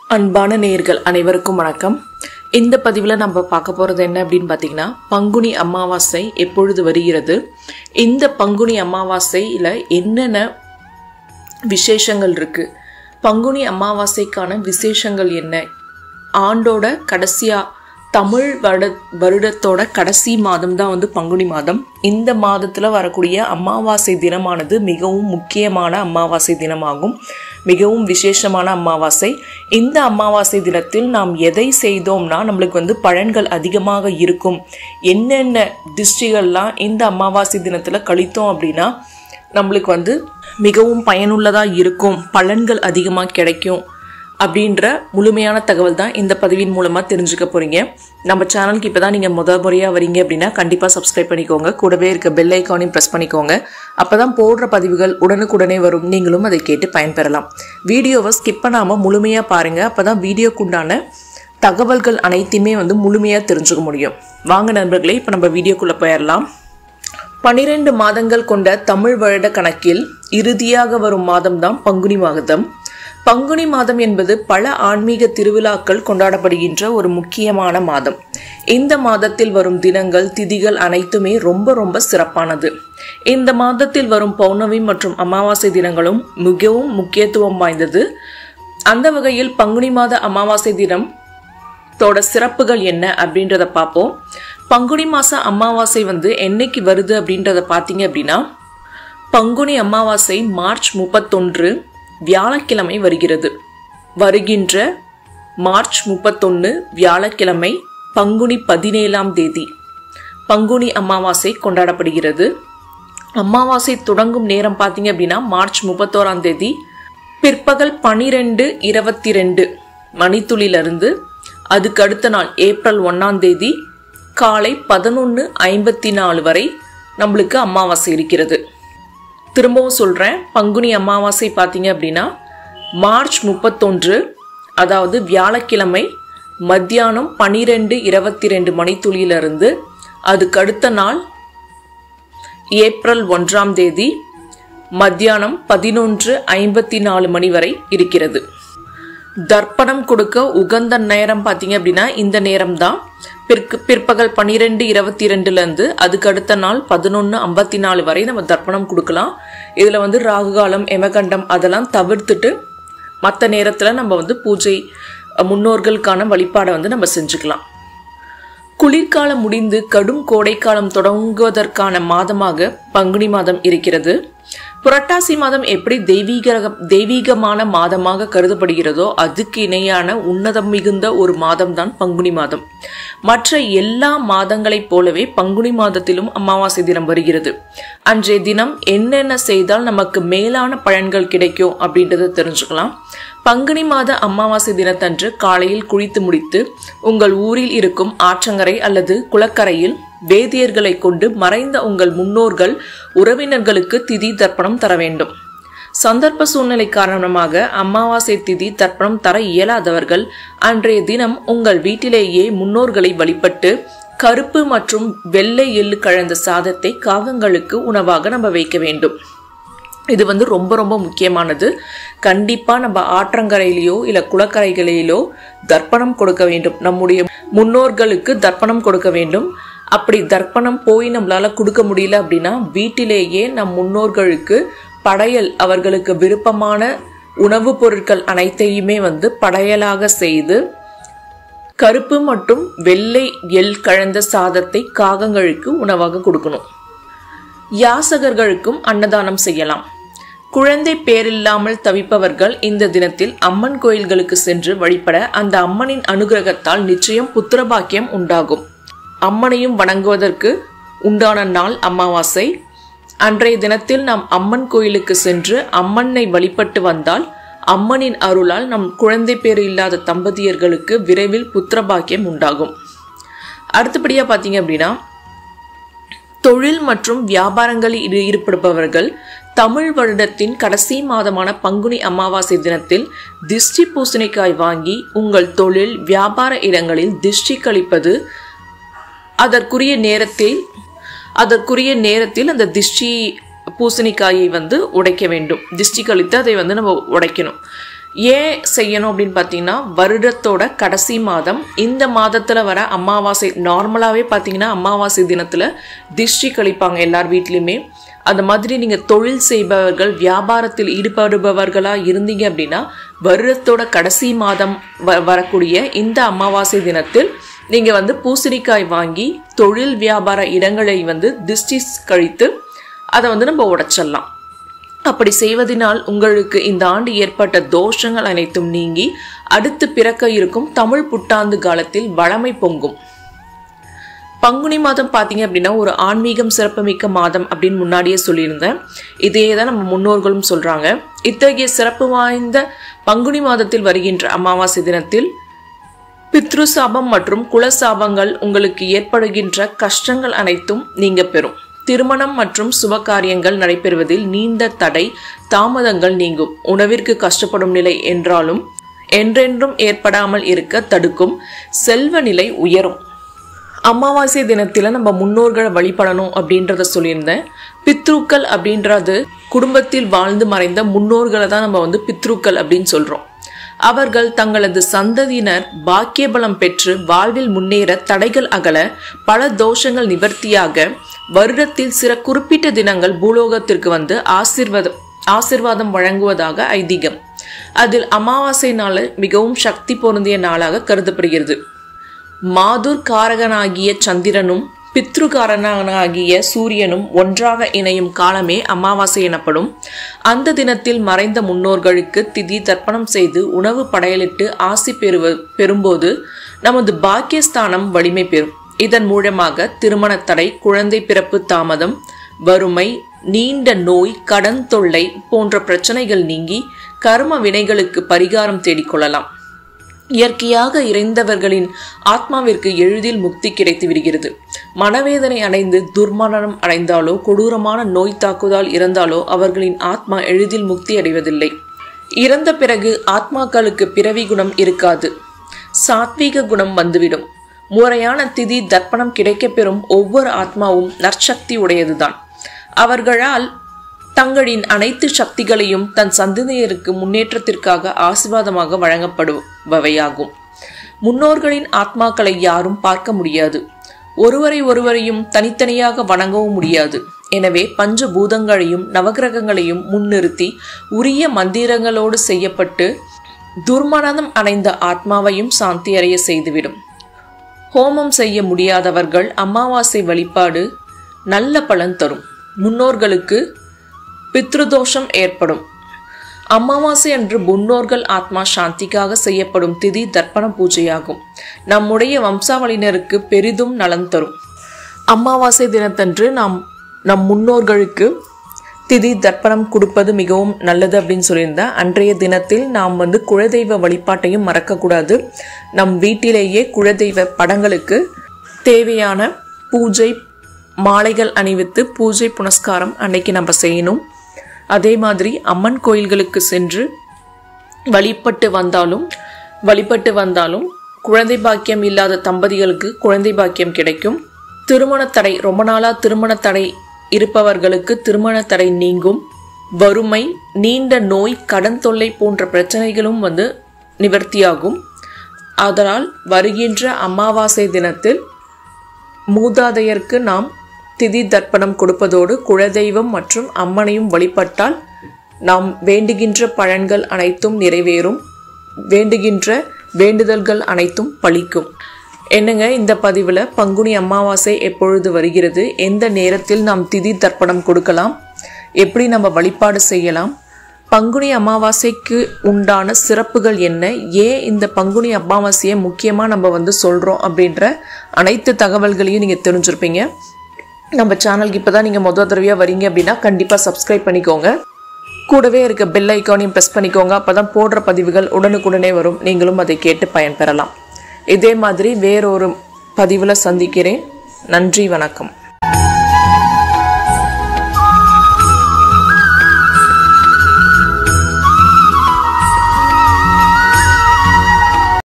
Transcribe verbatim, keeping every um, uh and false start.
அன்பான நேயர்கள் அனைவருக்கும் வணக்கம். இந்த பதிவில் நம்ம பார்க்க போகிறது என்ன அப்படின்னு பார்த்தீங்கன்னா, பங்குனி அமாவாசை எப்பொழுது வருகிறது, இந்த பங்குனி அமாவாசையில் என்னென்ன விசேஷங்கள் இருக்குது, பங்குனி அமாவாசைக்கான விசேஷங்கள் என்ன, ஆண்டோட கடைசியாக தமிழ் வருட வருடத்தோட கடைசி மாதம் தான் வந்து பங்குனி மாதம். இந்த மாதத்தில் வரக்கூடிய அமாவாசை தினமானது மிகவும் முக்கியமான அமாவாசை தினமாகும், மிகவும் விசேஷமான அமாவாசை. இந்த அமாவாசை தினத்தில் நாம் எதை செய்தோம்னா நம்மளுக்கு வந்து பலன்கள் அதிகமாக இருக்கும், என்னென்ன திருஷ்டிகள்லாம் இந்த அமாவாசை தினத்தில் கழித்தோம் அப்படின்னா நம்மளுக்கு வந்து மிகவும் பயனுள்ளதாக இருக்கும், பலன்கள் அதிகமாக கிடைக்கும் அப்படின்ற முழுமையான தகவல் தான் இந்த பதிவின் மூலமாக தெரிஞ்சுக்க போகிறீங்க. நம்ம சேனலுக்கு இப்போ தான் நீங்கள் முதல் முறையாக வரீங்க அப்படின்னா கண்டிப்பாக சப்ஸ்கிரைப் பண்ணிக்கோங்க, கூடவே இருக்க பெல் ஐக்கானையும் ப்ரெஸ் பண்ணிக்கோங்க. அப்போ தான் போடுற பதிவுகள் உடனுக்குடனே வரும், நீங்களும் அதை கேட்டு பயன்பெறலாம். வீடியோவை ஸ்கிப் பண்ணாமல் முழுமையாக பாருங்கள், அப்போ தான் வீடியோக்குண்டான தகவல்கள் அனைத்தையுமே வந்து முழுமையாக தெரிஞ்சுக்க முடியும். வாங்க நண்பர்களே, இப்போ நம்ம வீடியோக்குள்ளே போயிடலாம். பன்னிரெண்டு மாதங்கள் கொண்ட தமிழ் வருட கணக்கில் இறுதியாக வரும் மாதம்தான் பங்குனி மாதம். பங்குனி மாதம் என்பது பல ஆன்மீக திருவிழாக்கள் கொண்டாடப்படுகின்ற ஒரு முக்கியமான மாதம். இந்த மாதத்தில் வரும் தினங்கள் திதிகள் அனைத்துமே ரொம்ப ரொம்ப சிறப்பானது. இந்த மாதத்தில் வரும் பௌர்ணமி மற்றும் அமாவாசை தினங்களும் மிகவும் முக்கியத்துவம் வாய்ந்தது. அந்த வகையில் பங்குனி மாத அமாவாசை தினம் தோட சிறப்புகள் என்ன அப்படின்றத பார்ப்போம். பங்குனி மாச அமாவாசை வந்து என்னைக்கு வருது அப்படின்றத பார்த்தீங்க அப்படின்னா, பங்குனி அமாவாசை மார்ச் முப்பத்தொன்று வியாழக்கிழமை வருகிறது. வருகின்ற மார்ச் முப்பத்தொன்று வியாழக்கிழமை பங்குனி பதினேழாம் தேதி பங்குனி அமாவாசை கொண்டாடப்படுகிறது. அமாவாசை தொடங்கும் நேரம் பார்த்தீங்க அப்படின்னா மார்ச் முப்பத்தோராம் தேதி பிற்பகல் பனிரெண்டு இருபத்தி ரெண்டு மணித்துளிலிருந்து அதுக்கு அடுத்த நாள் ஏப்ரல் ஒன்னாம் தேதி காலை பதினொன்று ஐம்பத்தி நாலு வரை நம்மளுக்கு அமாவாசை இருக்கிறது. திரும்பவும் சொல்கிறேன், பங்குனி அமாவாசை பார்த்தீங்க அப்படின்னா மார்ச் முப்பத்தொன்று அதாவது வியாழக்கிழமை மத்தியானம் பனிரெண்டு இருபத்தி ரெண்டு மணித்துளியிலிருந்து அதுக்கு அடுத்த நாள் ஏப்ரல் ஒன்றாம் தேதி மத்தியானம் பதினொன்று ஐம்பத்தி நாலு மணி வரை இருக்கிறது. தர்ப்பணம் கொடுக்க உகந்த நேரம் பார்த்தீங்க அப்படின்னா இந்த நேரம் தான், பிற்கு பிற்பகல் பன்னிரெண்டு இருபத்தி ரெண்டுலேருந்து அதுக்கு அடுத்த நாள் பதினொன்று ஐம்பத்தி நாலு வரை நம்ம தர்ப்பணம் கொடுக்கலாம். இதில் வந்து ராகுகாலம் எமகண்டம் அதெல்லாம் தவிர்த்துட்டு மற்ற நேரத்தில் நம்ம வந்து பூஜை முன்னோர்களுக்கான வழிபாடை வந்து நம்ம செஞ்சுக்கலாம். குளிர்காலம் முடிந்து கடும் கோடைக்காலம் தொடங்குவதற்கான மாதமாக பங்குனி மாதம் இருக்கிறது. புரட்டாசி மாதம் எப்படி தெய்வீக தெய்வீகமான மாதமாக கருதப்படுகிறதோ அதுக்கு இணையான உன்னதம் மிகுந்த ஒரு மாதம் தான் பங்குனி மாதம். மற்ற எல்லா மாதங்களைப் போலவே பங்குனி மாதத்திலும் அமாவாசை தினம் வருகிறது. அன்றைய தினம் என்னென்ன செய்தால் நமக்கு மேலான பலன்கள் கிடைக்கும் அப்படின்றத தெரிஞ்சுக்கலாம். பங்குனி மாத அமாவாசை தினத்தன்று காலையில் குளித்து முடித்து உங்கள் ஊரில் இருக்கும் ஆற்றங்கரை அல்லது குளக்கரையில் வேதியர்களை கொண்டு மறைந்த உங்கள் முன்னோர்கள் உறவினர்களுக்கு திதி தர்ப்பணம் தர வேண்டும். சந்தர்ப்ப சூழ்நிலை காரணமாக அமாவாசை திதி தர்ப்பணம் தர இயலாதவர்கள் அன்றைய தினம் உங்கள் வீட்டிலேயே முன்னோர்களை வழிபட்டு கருப்பு மற்றும் வெள்ளை எள்ளு கலந்த சாதத்தை காகங்களுக்கு உணவாக நம்ம வைக்க வேண்டும். இது வந்து ரொம்ப ரொம்ப முக்கியமானது. கண்டிப்பாக நம்ம ஆற்றங்கரையிலையோ இல்லை குளக்கரைகளிலோ தர்ப்பணம் கொடுக்க வேண்டும், நம்முடைய முன்னோர்களுக்கு தர்ப்பணம் கொடுக்க வேண்டும். அப்படி தர்ப்பணம் போய் நம்மளால கொடுக்க முடியல அப்படின்னா வீட்டிலேயே நம் முன்னோர்களுக்கு படையல், அவர்களுக்கு விருப்பமான உணவுப் பொருட்கள் அனைத்தையுமே வந்து படையலாக செய்து கருப்பு மற்றும் வெள்ளை எள் கலந்த சாதத்தை காகங்களுக்கு உணவாக கொடுக்கணும். யாசகர்களுக்கும் அன்னதானம் செய்யலாம். குழந்தை பேரில்லாமல் தவிப்பவர்கள் இந்த தினத்தில் அம்மன் கோயில்களுக்கு சென்று வழிபட அந்த அம்மனின் அனுகிரகத்தால் நிச்சயம் புத்திரபாக்கியம் உண்டாகும். அம்மனையும் வணங்குவதற்கு உண்டான நாள் அமாவாசை. அன்றைய தினத்தில் நாம் அம்மன் கோயிலுக்கு சென்று அம்மனை வழிபட்டு வந்தால் அம்மனின் அருளால் நம் குழந்தை பேறு இல்லாத தம்பதியர்களுக்கு விரைவில் புத்திரபாக்கியம் உண்டாகும். அடுத்தபடியாக பார்த்தீங்க அப்படின்னா, தொழில் மற்றும் வியாபாரங்களில் ஈடுபடுபவர்கள் தமிழ் வருடத்தின் கடைசி மாதமான பங்குனி அமாவாசை தினத்தில் திஷ்டி பூசணிக்காய் வாங்கி உங்கள் தொழில் வியாபார இடங்களில் திஷ்டி கழிப்பது அதற்குரிய நேரத்தில் அதற்குரிய நேரத்தில் அந்த திஷ்டி பூசணிக்காயை வந்து உடைக்க வேண்டும். திஷ்டி கழித்து அதை வந்து நம்ம உடைக்கணும். ஏன் செய்யணும் அப்படின்னு பார்த்தீங்கன்னா வருடத்தோட கடைசி மாதம். இந்த மாதத்தில் வர அமாவாசை நார்மலாகவே பார்த்தீங்கன்னா அமாவாசை தினத்தில் திஷ்டி கழிப்பாங்க எல்லார் வீட்லேயுமே. அந்த மாதிரி நீங்கள் தொழில் செய்பவர்கள் வியாபாரத்தில் ஈடுபடுபவர்களாக இருந்தீங்க அப்படின்னா வருடத்தோட கடைசி மாதம் வ வரக்கூடிய இந்த அமாவாசை தினத்தில் நீங்கள் வந்து பூசணிக்காய் வாங்கி தொழில் வியாபார இடங்களை வந்து திஷ்டி கழித்து அதை வந்து நம்ம உடைச்சிடலாம். அப்படி செய்வதனால் உங்களுக்கு இந்த ஆண்டு ஏற்பட்ட தோஷங்கள் அனைத்தும் நீங்கி அடுத்து பிறக்க இருக்கும் தமிழ் புத்தாண்டு காலத்தில் வளமை பொங்கும். பங்குனி மாதம் பார்த்தீங்க அப்படின்னா ஒரு ஆன்மீகம் சிறப்புமிக்க மாதம் அப்படின்னு முன்னாடியே சொல்லியிருந்தேன். இதே தான் நம்ம முன்னோர்களும் சொல்றாங்க. இத்தகைய சிறப்பு வாய்ந்த பங்குனி மாதத்தில் வருகின்ற அமாவாசை தினத்தில் பித்ரு சாபம் மற்றும் குலசாபங்கள் உங்களுக்கு ஏற்படுகின்ற கஷ்டங்கள் அனைத்தும் நீங்க பெறும். திருமணம் மற்றும் சுப காரியங்கள் நடைபெறுவதில் நீண்ட தடை தாமதங்கள் நீங்கும். உணவிற்கு கஷ்டப்படும் நிலை என்றாலும் என்றென்றும் ஏற்படாமல் இருக்க தடுக்கும். செல்வ நிலை உயரும். அமாவாசை தினத்தில் நம்ம முன்னோர்களை வழிபடணும் அப்படின்றத சொல்லியிருந்தேன். பித்ருக்கள் அப்படின்றது குடும்பத்தில் வாழ்ந்து மறைந்த முன்னோர்களை தான் நம்ம வந்து பித்ருக்கள் அப்படின்னு சொல்றோம். அவர்கள் தங்களது சந்ததியினர் பாக்கியபலம் பெற்று வாழ்வில் முன்னேற தடைகள் அகல பல தோஷங்கள் நிவர்த்தியாக வருடத்தில் சில குறிப்பிட்ட தினங்கள் பூலோகத்திற்கு வந்து ஆசீர்வாதம் ஆசீர்வாதம் வழங்குவதாக ஐதீகம். அதில் அமாவாசை நாள் மிகவும் சக்தி பொருந்திய நாளாக கருதப்படுகிறது. மாதுர் காரகனாகிய சந்திரனும் பித்ருகாரனாகிய சூரியனும் ஒன்றாக இணையும் காலமே அமாவாசை எனப்படும். அந்த தினத்தில் மறைந்த முன்னோர்களுக்கு திதி தர்ப்பணம் செய்து உணவு படையலிட்டு ஆசி பெறுவ பெறும்போது நமது பாக்கியஸ்தானம் வலிமை பெறும். இதன் மூலமாக திருமண தடை, குழந்தை பிறப்பு தாமதம், வறுமை, நீண்ட நோய், கடன் தொல்லை போன்ற பிரச்சனைகள் நீங்கி கர்ம வினைகளுக்கு பரிகாரம் தேடிக்கொள்ளலாம். இயற்கையாக இறைந்தவர்களின் ஆத்மாவிற்கு எளிதில் முக்தி கிடைத்து விடுகிறது. மனவேதனை அடைந்து துர்மரணம் அடைந்தாலோ கொடூரமான நோய் தாக்குதல் இறந்தாலோ அவர்களின் ஆத்மா எளிதில் முக்தி அடைவதில்லை. இறந்த பிறகு ஆத்மாக்களுக்கு பிறவி குணம் இருக்காது, சாத்வீக குணம் வந்துவிடும். முறையான திதி தர்ப்பணம் கிடைக்க பெறும் ஒவ்வொரு ஆத்மாவும் நற்சக்தி உடையதுதான். அவர்களால் தங்களின் அனைத்து சக்திகளையும் தன் சந்ததியருக்கு முன்னேற்றத்திற்காக ஆசீர்வாதமாக வழங்கப்படுபவையாகும். முன்னோர்களின் ஆத்மாக்களை யாரும் பார்க்க முடியாது. ஒருவரை ஒருவரையும் தனித்தனியாக வணங்கவும் முடியாது. எனவே பஞ்ச பூதங்களையும் நவகிரகங்களையும் முன்னிறுத்தி உரிய மந்திரங்களோடு செய்யப்பட்டு துர்மரணம் அடைந்த ஆத்மாவையும் சாந்தி அடைய செய்துவிடும். ஹோமம் செய்ய முடியாதவர்கள் அமாவாசை வழிபாடு நல்ல பலன் தரும். முன்னோர்களுக்கு பித்ருதோஷம் ஏற்படும். அமாவாசை அன்று முன்னோர்கள் ஆத்மா சாந்திக்காக செய்யப்படும் திதி தர்ப்பண பூஜையாகும். நம்முடைய வம்சாவளியினருக்கு பெரிதும் நலன் தரும். அமாவாசை தினத்தன்று நாம் நம் முன்னோர்களுக்கு திதி தர்ப்பணம் கொடுப்பது மிகவும் நல்லது அப்படின்னு சொல்லியிருந்தேன். அன்றைய தினத்தில் நாம் வந்து குலதெய்வ வழிபாட்டையும் மறக்கக்கூடாது. நம் வீட்டிலேயே குலதெய்வ படங்களுக்கு தேவையான பூஜை மாலைகள் அணிவித்து பூஜை புனஸ்காரம் அன்னைக்கு நம்ம செய்யணும். அதே மாதிரி அம்மன் கோயில்களுக்கு சென்று வழிபட்டு வந்தாலும் வழிபட்டு வந்தாலும் குழந்தை பாக்கியம் இல்லாத தம்பதிகளுக்கு குழந்தை பாக்கியம் கிடைக்கும். திருமண தடை ரொம்ப நாளா திருமண தடை இருப்பவர்களுக்கு திருமண தடை நீங்கும். வறுமை, நீண்ட நோய், கடன் தொல்லை போன்ற பிரச்சனைகளும் வந்து நிவர்த்தியாகும். அதனால் வருகின்ற அமாவாசை தினத்தில் மூதாதையருக்கு நாம் திதி தர்ப்பணம் கொடுப்பதோடு குலதெய்வம் மற்றும் அம்மனையும் வழிபட்டால் நாம் வேண்டுகின்ற பலன்கள் அனைத்தும் நிறைவேறும். வேண்டுகின்ற வேண்டுதல்கள் அனைத்தும் பலிக்கும். என்னங்க, இந்த பதிவில் பங்குனி அமாவாசை எப்பொழுது வருகிறது, எந்த நேரத்தில் நாம் திதி தர்ப்பணம் கொடுக்கலாம், எப்படி நம்ம வழிபாடு செய்யலாம், பங்குனி அமாவாசைக்கு உண்டான சிறப்புகள் என்ன, ஏன் இந்த பங்குனி அமாவாசையை முக்கியமாக நம்ம வந்து சொல்கிறோம் அப்படின்ற அனைத்து தகவல்களையும் நீங்கள் தெரிஞ்சிருப்பீங்க. நம்ம சேனலுக்கு இப்போ தான் நீங்கள் முதல் தடவையாக வரீங்க அப்படின்னா கண்டிப்பாக சப்ஸ்கிரைப் பண்ணிக்கோங்க. கூடவே இருக்க பெல் ஐக்கானையும் ப்ரெஸ் பண்ணிக்கோங்க. அப்போ தான் போடுற பதிவுகள் உடனுக்குடனே வரும். நீங்களும் அதை கேட்டு பயன்பெறலாம். இதே மாதிரி வேறொரு பதிவில் சந்திக்கிறேன். நன்றி, வணக்கம்.